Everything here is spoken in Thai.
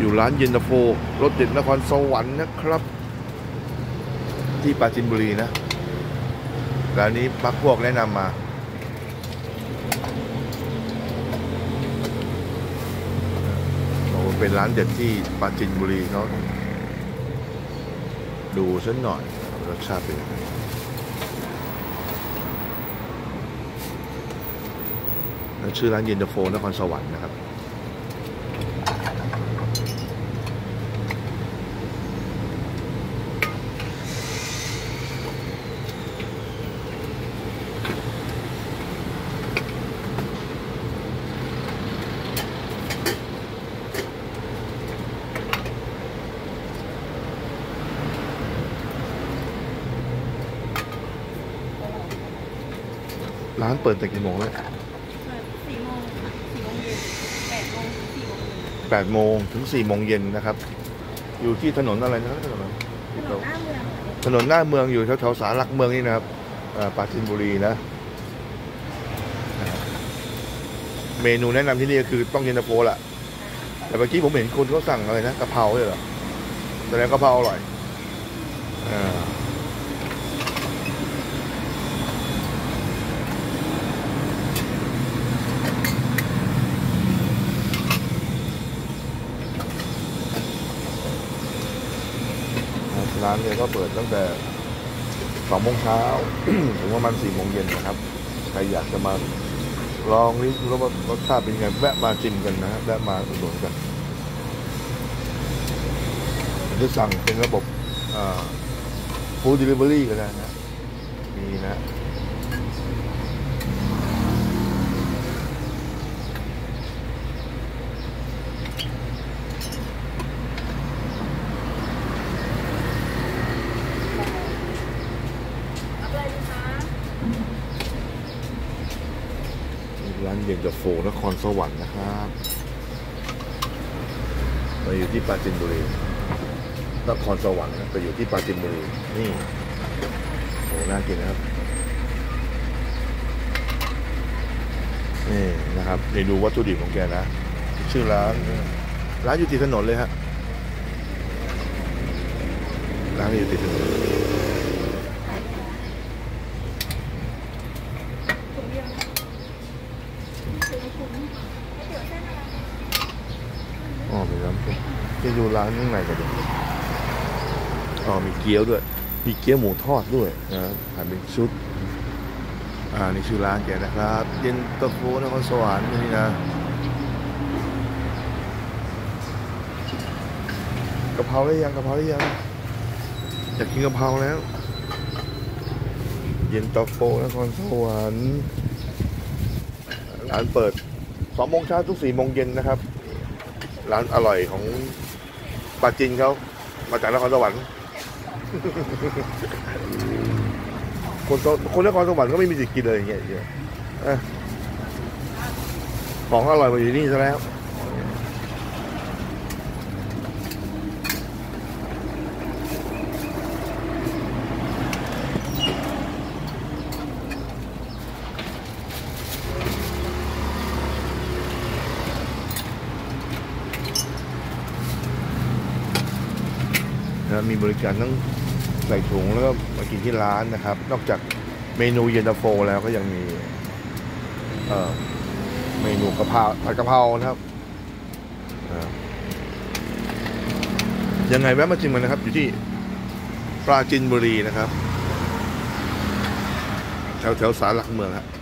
อยู่ร้านเย็นตาโฟรสเด็ดนครสวรรค์นะครับ ที่ปราจีนบุรีนะร้านนี้พักพวกแนะนำมาโอ้เป็นร้านเด็ดที่ปราจีนบุรีเขาดูสักหน่อยรสชาติเป็นยังไงชื่อร้านเย็นตาโฟนครสวรรค์นะครับร้านเปิดแต่กี่โมงเนี่ย8 โมงถึง 4 โมงเย็นนะครับอยู่ที่ถนนอะไรนะถนนหน้าเมืองอยู่แถวๆศาลหลักเมืองนี่นะครับปราจีนบุรีนะเมนูแนะนำที่นี่ก็คือต้องเย็นตาโฟแหละแต่เมื่อกี้ผมเห็นคนเขาสั่งอะไรนะกะเพราเลยเหรอแต่แล้วกะเพราอร่อยร้านเนี่ยก็เปิดตั้งแต่2 โมงเช้า ถึงประมาณ4 โมงเย็นนะครับใครอยากจะมาลองนี่รู้ว่ารสชาติเป็นไงแวะมาชิมกันนะแวะมาอุดหนุนกันจะสั่งเป็นระบบฟู้ดเดลิเวอรี่ก็ได้นะมีนะร้านเย็นตาโฟนครสวรรค์นะครับมาอยู่ที่ปราจีนบุรีนครสวรรค์ไปอยู่ที่ปราจีนบุรีนี่โหน่ากินนะครับนี่นะครับเดี๋ยวดูวัตถุดิบของแกนะชื่อร้านอยู่ติดถนนเลยฮะร้านอยู่ติดถนนอ๋อเป็นร้านจะดูร้านข้างในกันดูมีเกี๊ยวด้วยมีเกี๊ยวหมูทอดด้วยนะขายเป็นชุดนี่ชื่อร้านแกนะครับเย็นตาโฟนครสวรรค์นี่นะกะเพราได้ยังอยากกินกะเพราแล้วเย็นตาโฟนครสวรรค์ร้านเปิด2 โมงเช้าถึง 4 โมงเย็นนะครับร้านอร่อยของปราจีนเขามาจากนครสวรรค์คนนครสวรรค์ก็ไม่มีสิทธิ์กินเลยอย่างเงี้ยของอร่อยมาอยู่นี่ซะแล้วมีบริการทั้งใส่ถุงแล้วก็มากินที่ร้านนะครับนอกจากเมนูเย็นตาโฟแล้วก็ยังมีเมนูผัดกะเพรานะครับยังไงแวะมาชิมกันนะครับอยู่ที่ปราจีนบุรีนะครับแถวศาลหลักเมืองครับ